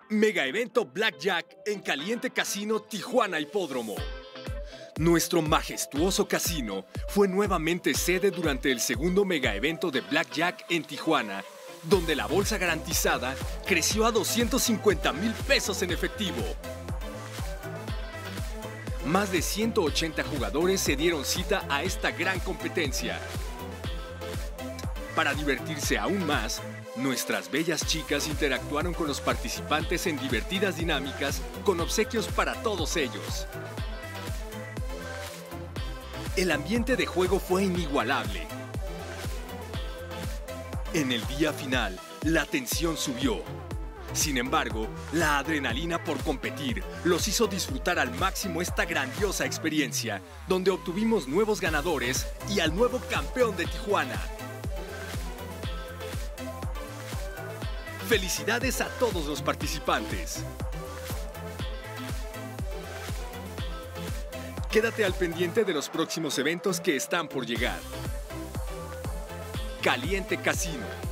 Mega evento Blackjack en Caliente Casino Tijuana Hipódromo. Nuestro majestuoso casino fue nuevamente sede durante el segundo mega evento de Blackjack en Tijuana, donde la bolsa garantizada creció a 250,000 pesos en efectivo. Más de 180 jugadores se dieron cita a esta gran competencia. Para divertirse aún más, nuestras bellas chicas interactuaron con los participantes en divertidas dinámicas con obsequios para todos ellos. El ambiente de juego fue inigualable. En el día final, la tensión subió. Sin embargo, la adrenalina por competir los hizo disfrutar al máximo esta grandiosa experiencia, donde obtuvimos nuevos ganadores y al nuevo campeón de Tijuana. ¡Felicidades a todos los participantes! Quédate al pendiente de los próximos eventos que están por llegar. Caliente Casino.